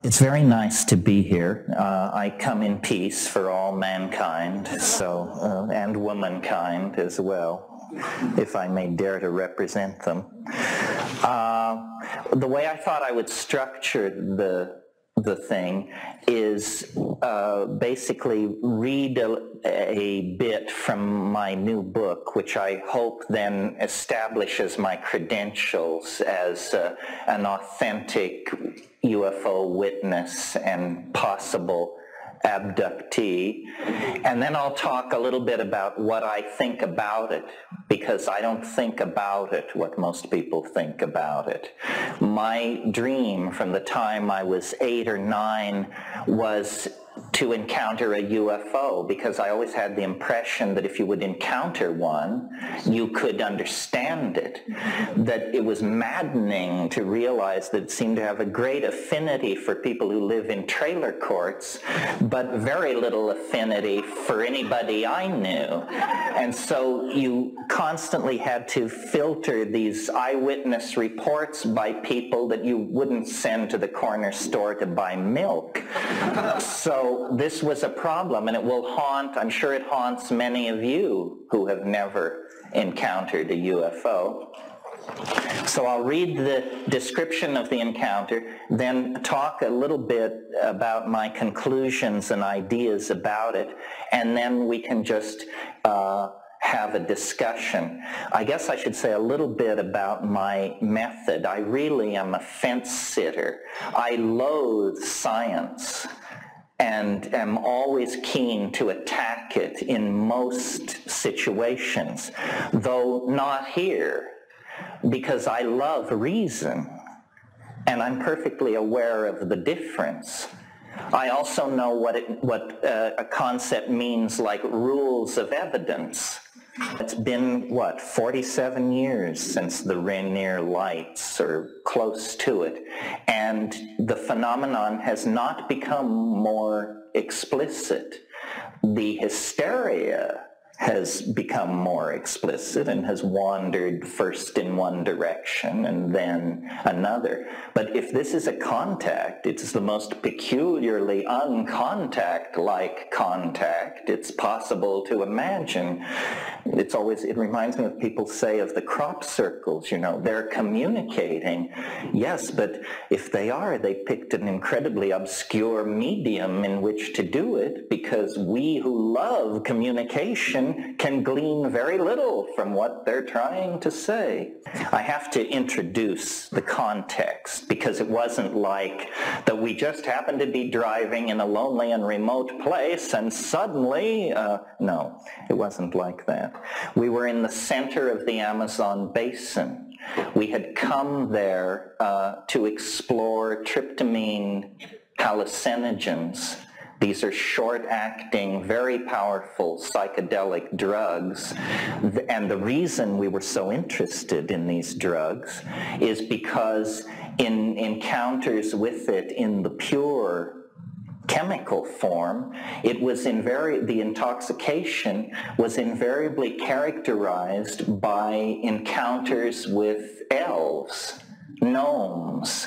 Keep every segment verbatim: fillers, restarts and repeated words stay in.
It's very nice to be here. Uh, I come in peace for all mankind, so uh, and womankind as well, if I may dare to represent them. Uh, the way I thought I would structure the the thing is uh, basically read a, a bit from my new book, which I hope then establishes my credentials as uh, an authentic U F O witness and possible abductee. And then I'll talk a little bit about what I think about it, because I don't think about it what most people think about it. My dream from the time I was eight or nine was to encounter a U F O, because I always had the impression that if you would encounter one, you could understand it. That it was maddening to realize that it seemed to have a great affinity for people who live in trailer courts, but very little affinity for anybody I knew. And so you constantly had to filter these eyewitness reports by people that you wouldn't send to the corner store to buy milk. So this was a problem, and it will haunt, I'm sure it haunts many of you who have never encountered a U F O. So I'll read the description of the encounter, then talk a little bit about my conclusions and ideas about it, and then we can just uh, have a discussion. I guess I should say a little bit about my method. I really am a fence sitter. I loathe science and am always keen to attack it in most situations, though not here, because I love reason, and I'm perfectly aware of the difference. I also know what, it, what uh, a concept means like rules of evidence. It's been, what, forty-seven years since the Rainier Lights, or close to it, and the phenomenon has not become more explicit. The hysteria has become more explicit and has wandered first in one direction and then another. But if this is a contact, it's the most peculiarly uncontact-like contact it's possible to imagine. It's always, it reminds me of people say of the crop circles, you know, they're communicating. Yes, but if they are, they picked an incredibly obscure medium in which to do it, because we who love communication can glean very little from what they're trying to say. I have to introduce the context, because it wasn't like that we just happened to be driving in a lonely and remote place and suddenly, uh, no, it wasn't like that. We were in the center of the Amazon basin. We had come there uh, to explore tryptamine hallucinogens. These are short-acting, very powerful psychedelic drugs. And the reason we were so interested in these drugs is because in encounters with it in the pure chemical form, it was invari- the intoxication was invariably characterized by encounters with elves, gnomes,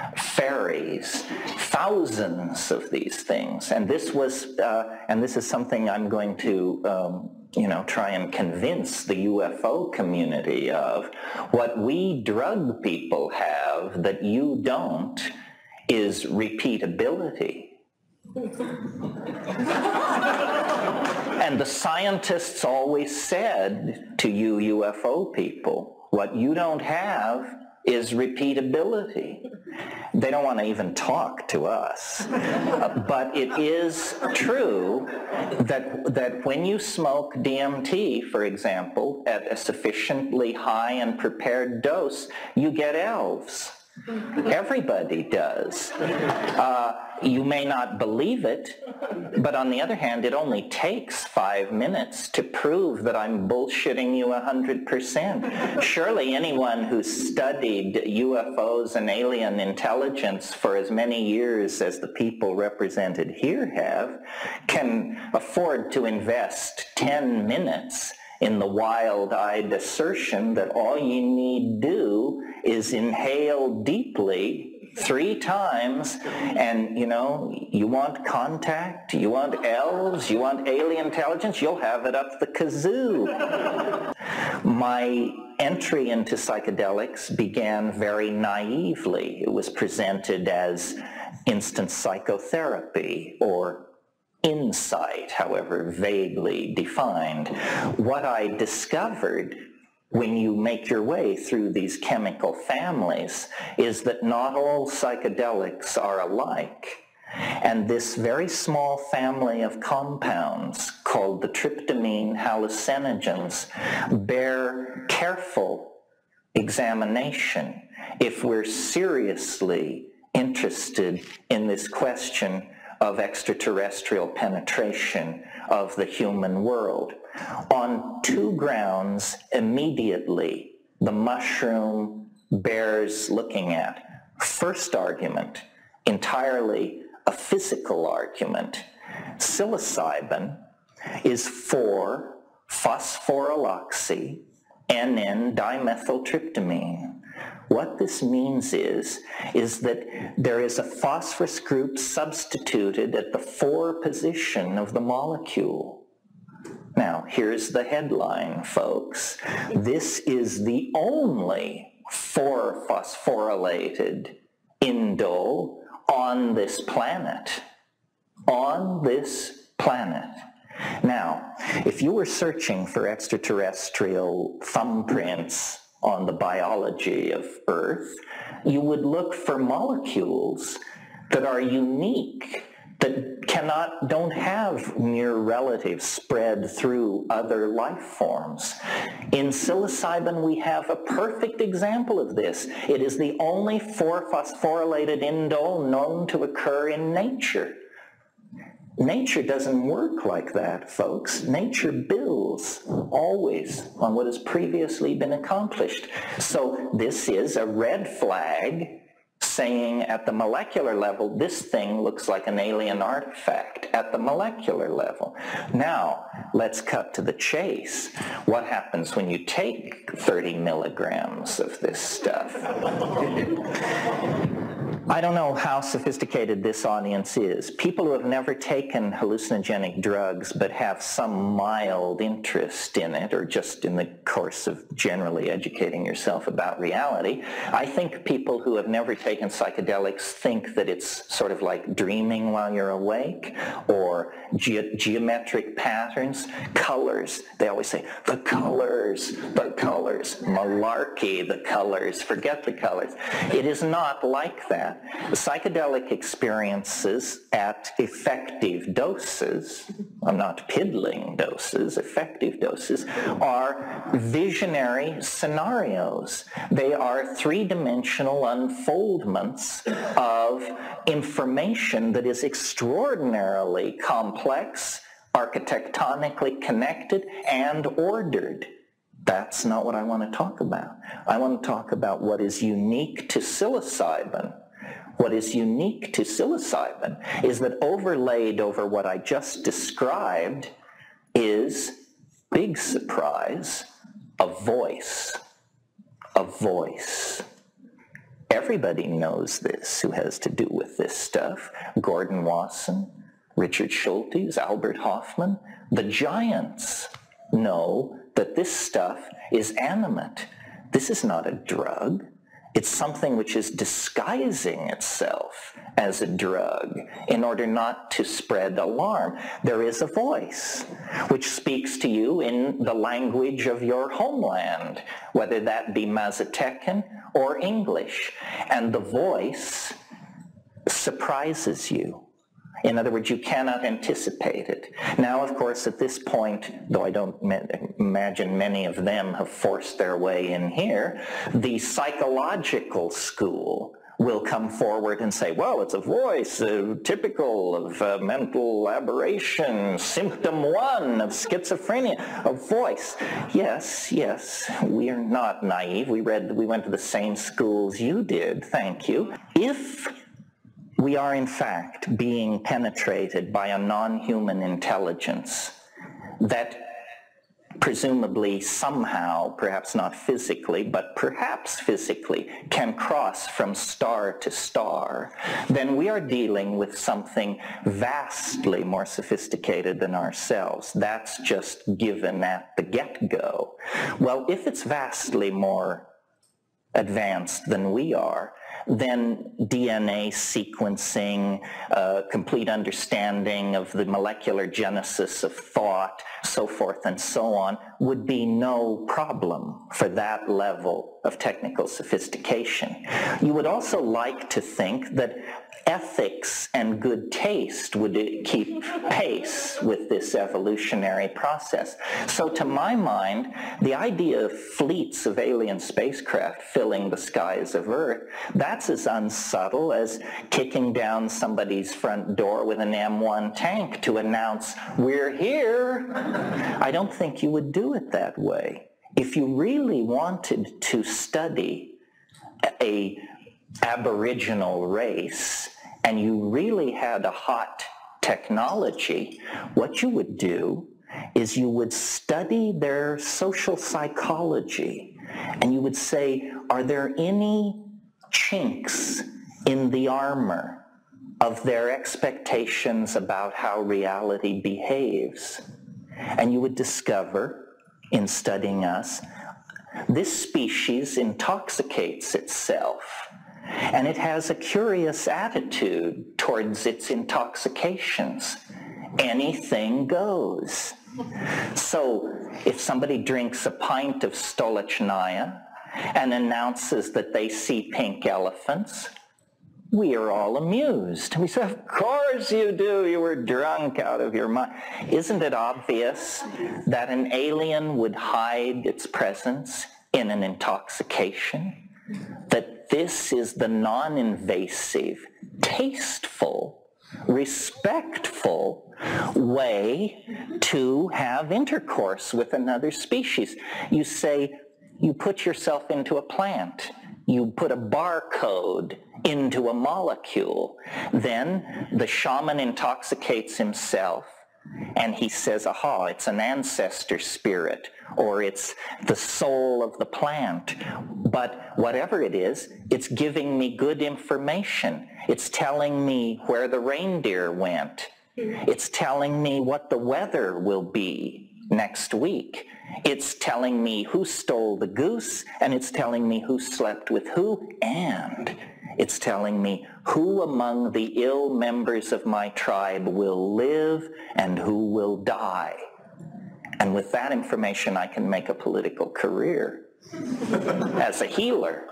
fairies, thousands of these things. And this was, uh, and this is something I'm going to, um, you know, try and convince the U F O community of. What we drug people have that you don't is repeatability. And the scientists always said to you U F O people, what you don't have is repeatability. They don't want to even talk to us. Uh, but it is true that, that when you smoke D M T, for example, at a sufficiently high and prepared dose, you get elves. Everybody does. Uh, you may not believe it, but on the other hand, it only takes five minutes to prove that I'm bullshitting you a hundred percent. Surely anyone who's studied U F Os and alien intelligence for as many years as the people represented here have can afford to invest ten minutes in the wild-eyed assertion that all you need do is inhale deeply three times, and, you know, you want contact, you want elves, you want alien intelligence, you'll have it up the kazoo. My entry into psychedelics began very naively. It was presented as instant psychotherapy or insight, however vaguely defined. What I discovered when you make your way through these chemical families is that not all psychedelics are alike. And this very small family of compounds called the tryptamine hallucinogens bear careful examination if we're seriously interested in this question of extraterrestrial penetration of the human world. On two grounds, immediately, the mushroom bears looking at. First argument, entirely a physical argument. Psilocybin is four phosphoryloxy N N dimethyltryptamine. What this means is, is that there is a phosphorus group substituted at the four position of the molecule. Now, here's the headline, folks. This is the only four phosphorylated indole on this planet. On this planet. Now, if you were searching for extraterrestrial thumbprints on the biology of Earth, you would look for molecules that are unique, that cannot, don't have near relatives spread through other life forms. In psilocybin, we have a perfect example of this. It is the only four phosphorylated indole known to occur in nature. Nature doesn't work like that, folks. Nature builds always on what has previously been accomplished. So this is a red flag saying at the molecular level, this thing looks like an alien artifact at the molecular level. Now, let's cut to the chase. What happens when you take thirty milligrams of this stuff? I don't know how sophisticated this audience is. People who have never taken hallucinogenic drugs but have some mild interest in it, or just in the course of generally educating yourself about reality, I think people who have never taken psychedelics think that it's sort of like dreaming while you're awake, or ge- geometric patterns, colors. They always say, the colors, the colors, malarkey, the colors, forget the colors. It is not like that. The psychedelic experiences at effective doses, I'm not piddling doses, effective doses, are visionary scenarios. They are three-dimensional unfoldments of information that is extraordinarily complex, architectonically connected, and ordered. That's not what I want to talk about. I want to talk about what is unique to psilocybin. What is unique to psilocybin is that overlaid over what I just described is, big surprise, a voice. A voice. Everybody knows this who has to do with this stuff. Gordon Wasson, Richard Schultes, Albert Hoffman. The giants know that this stuff is animate. This is not a drug. It's something which is disguising itself as a drug in order not to spread alarm. There is a voice which speaks to you in the language of your homeland, whether that be Mazatecan or English. And the voice surprises you. In other words, you cannot anticipate it. Now, of course, at this point, though I don't imagine many of them have forced their way in here, the psychological school will come forward and say, well, it's a voice uh, typical of uh, mental aberration, symptom one of schizophrenia, a voice. Yes, yes, we are not naive. We read, we went to the same schools you did, thank you. If we are, in fact, being penetrated by a non-human intelligence that presumably somehow, perhaps not physically, but perhaps physically, can cross from star to star, then we are dealing with something vastly more sophisticated than ourselves. That's just given at the get-go. Well, if it's vastly more advanced than we are, then D N A sequencing, uh, complete understanding of the molecular genesis of thought, so forth and so on, would be no problem for that level of technical sophistication. You would also like to think that ethics and good taste would keep pace with this evolutionary process. So to my mind, the idea of fleets of alien spacecraft filling the skies of Earth, that's as unsubtle as kicking down somebody's front door with an M one tank to announce, "We're here." I don't think you would do it that way. If you really wanted to study a aboriginal race, and you really had a hot technology, what you would do is you would study their social psychology, and you would say, are there any chinks in the armor of their expectations about how reality behaves? And you would discover, in studying us, this species intoxicates itself, and it has a curious attitude towards its intoxications. Anything goes. So if somebody drinks a pint of Stolichnaya and announces that they see pink elephants, we are all amused. We say, of course you do, you were drunk out of your mind. Isn't it obvious that an alien would hide its presence in an intoxication? That this is the non-invasive, tasteful, respectful way to have intercourse with another species. You say, you put yourself into a plant. You put a barcode into a molecule. Then the shaman intoxicates himself, and he says, aha, it's an ancestor spirit, or it's the soul of the plant. But whatever it is, it's giving me good information. It's telling me where the reindeer went. It's telling me what the weather will be next week. It's telling me who stole the goose, and it's telling me who slept with who, and it's telling me who among the ill members of my tribe will live and who will die. And with that information, I can make a political career as a healer.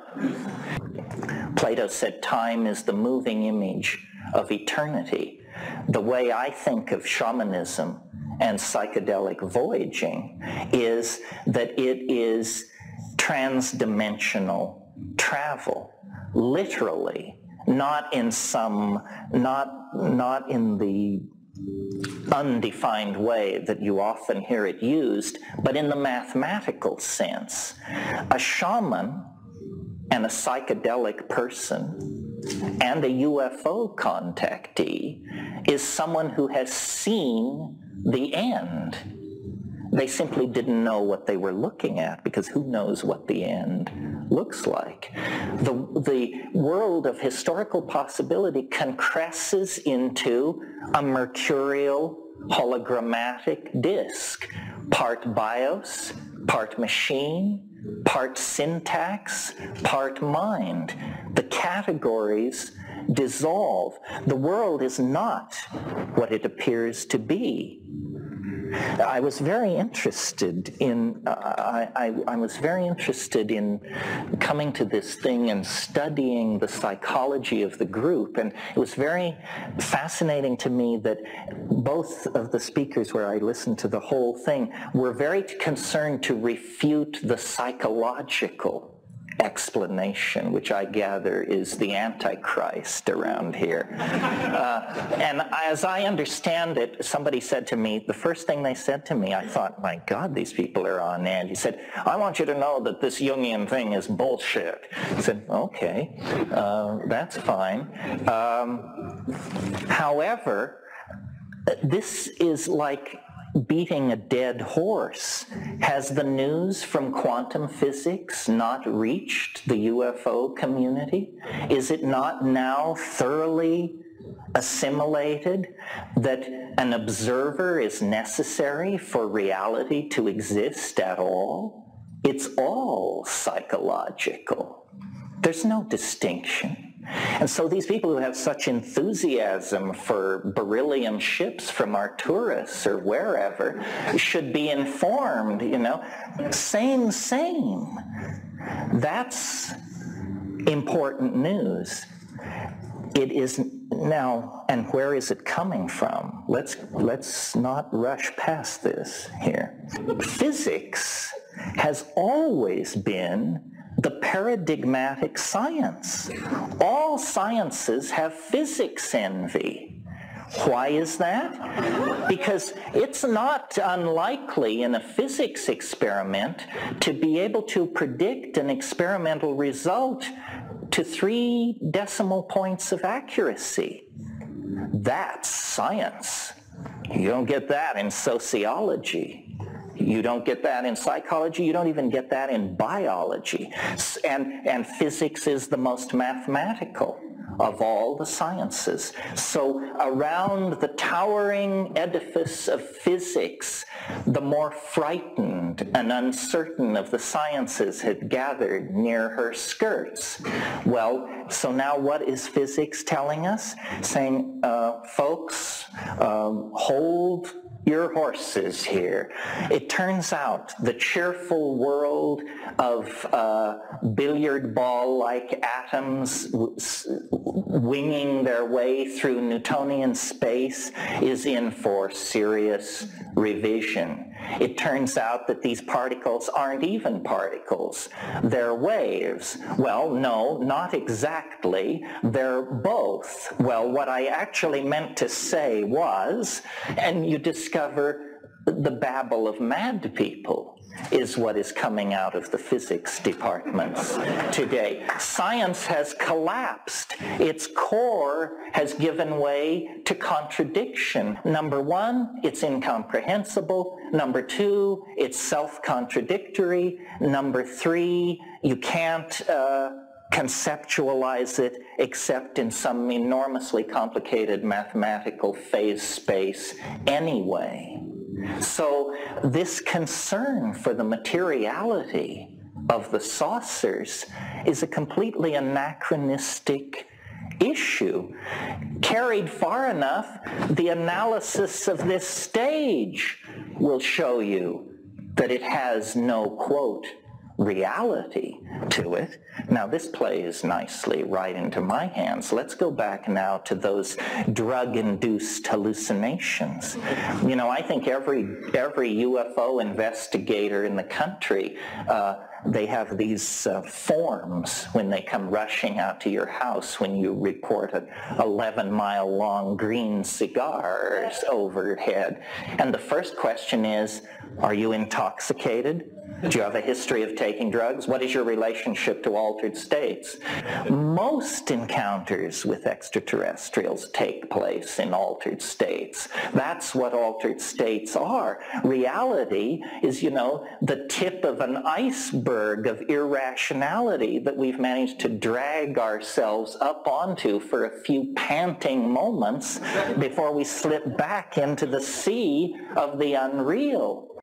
Plato said time is the moving image of eternity. The way I think of shamanism and psychedelic voyaging is that it is transdimensional travel, literally, not in some, not, not in the undefined way that you often hear it used, but in the mathematical sense. A shaman and a psychedelic person and a U F O contactee is someone who has seen the end. They simply didn't know what they were looking at, because who knows what the end looks like. The, the world of historical possibility concresces into a mercurial hologrammatic disk, part bios, part machine, part syntax, part mind. The categories dissolve. The world is not what it appears to be. I was very interested in, uh, I, I, I was very interested in coming to this thing and studying the psychology of the group, and it was very fascinating to me that both of the speakers, where I listened to the whole thing, were very concerned to refute the psychological explanation, which I gather is the Antichrist around here. Uh, and as I understand it, somebody said to me, the first thing they said to me, I thought, my God, these people are on edge. He said, I want you to know that this Jungian thing is bullshit. I said, okay, uh, that's fine. Um, however, this is like beating a dead horse. Has the news from quantum physics not reached the U F O community? Is it not now thoroughly assimilated that an observer is necessary for reality to exist at all? It's all psychological. There's no distinction. And so these people who have such enthusiasm for beryllium ships from Arcturus or wherever should be informed, you know, same, same. That's important news. It is now, and where is it coming from? Let's, let's not rush past this here. Physics has always been the paradigmatic science. All sciences have physics envy. Why is that? Because it's not unlikely in a physics experiment to be able to predict an experimental result to three decimal points of accuracy. That's science. You don't get that in sociology. You don't get that in psychology. You don't even get that in biology. And, and physics is the most mathematical of all the sciences. So around the towering edifice of physics, the more frightened and uncertain of the sciences had gathered near her skirts. Well, so now what is physics telling us? Saying, uh, folks, um, hold your horses here. It turns out the cheerful world of uh, billiard ball-like atoms winging their way through Newtonian space is in for serious revision. It turns out that these particles aren't even particles. They're waves. Well, no, not exactly. They're both. Well, what I actually meant to say was, and you discover the babble of mad people is what is coming out of the physics departments today. Science has collapsed. Its core has given way to contradiction. Number one, it's incomprehensible. Number two, it's self-contradictory. Number three, you can't uh, conceptualize it except in some enormously complicated mathematical phase space anyway. So this concern for the materiality of the saucers is a completely anachronistic issue. Carried far enough, the analysis of this stage will show you that it has no, quote, reality to it. Now this plays nicely right into my hands. Let's go back now to those drug-induced hallucinations. You know, I think every every U F O investigator in the country, uh, they have these uh, forms when they come rushing out to your house when you report an eleven mile long green cigars overhead. And the first question is, are you intoxicated? Do you have a history of taking drugs? What is your relationship to altered states? Most encounters with extraterrestrials take place in altered states. That's what altered states are. Reality is, you know, the tip of an iceberg of irrationality that we've managed to drag ourselves up onto for a few panting moments before we slip back into the sea of the unreal.